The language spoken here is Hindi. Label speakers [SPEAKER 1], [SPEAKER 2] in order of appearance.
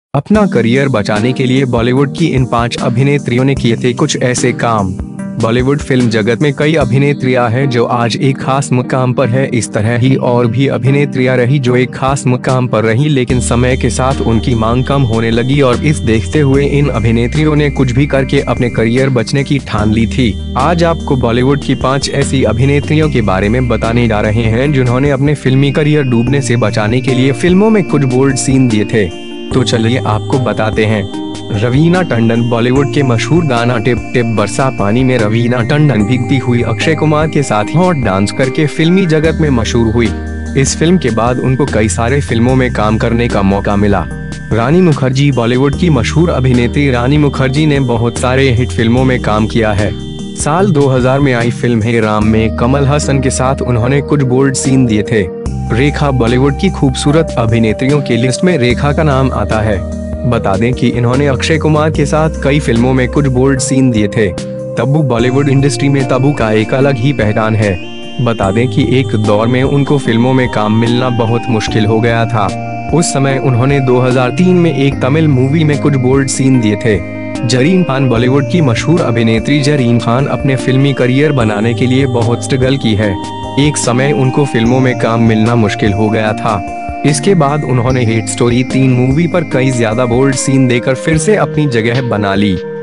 [SPEAKER 1] अपना करियर बचाने के लिए बॉलीवुड की इन 5 अभिनेत्रियों ने किए थे कुछ ऐसे काम। बॉलीवुड फिल्म जगत में कई अभिनेत्रियां हैं जो आज एक खास मुकाम पर है। इस तरह ही और भी अभिनेत्रियां रही जो एक खास मुकाम पर रही, लेकिन समय के साथ उनकी मांग कम होने लगी और इस देखते हुए इन अभिनेत्रियों ने कुछ भी करके अपने करियर बचने की ठान ली थी। आज आपको बॉलीवुड की 5 ऐसी अभिनेत्रियों के बारे में बताने जा रहे हैं जिन्होंने अपने फिल्मी करियर डूबने से बचाने के लिए फिल्मों में कुछ बोल्ड सीन दिए थे। तो चलिए आपको बताते हैं। रवीना टंडन बॉलीवुड के मशहूर गाना टिप टिप बरसा पानी में रवीना टंडन भीगती हुई अक्षय कुमार के साथ हॉट डांस करके फिल्मी जगत में मशहूर हुई। इस फिल्म के बाद उनको कई सारे फिल्मों में काम करने का मौका मिला। रानी मुखर्जी बॉलीवुड की मशहूर अभिनेत्री रानी मुखर्जी ने बहुत सारे हिट फिल्मों में काम किया है। साल 2000 में आई फिल्म हे राम में कमल हसन के साथ उन्होंने कुछ बोल्ड सीन दिए थे। रेखा बॉलीवुड की खूबसूरत अभिनेत्रियों की लिस्ट में रेखा का नाम आता है। बता दें कि इन्होंने अक्षय कुमार के साथ कई फिल्मों में कुछ बोल्ड सीन दिए थे। तब्बू बॉलीवुड इंडस्ट्री में तब्बू का एक अलग ही पहचान है। बता दें कि एक दौर में उनको फिल्मों में काम मिलना बहुत मुश्किल हो गया था। उस समय उन्होंने 2003 में एक तमिल मूवी में कुछ बोल्ड सीन दिए थे। जरीन खान बॉलीवुड की मशहूर अभिनेत्री जरीन खान अपने फिल्मी करियर बनाने के लिए बहुत स्ट्रगल की है। एक समय उनको फिल्मों में काम मिलना मुश्किल हो गया था। इसके बाद उन्होंने हिट स्टोरी 3 मूवी पर कई ज्यादा बोल्ड सीन देकर फिर से अपनी जगह बना ली।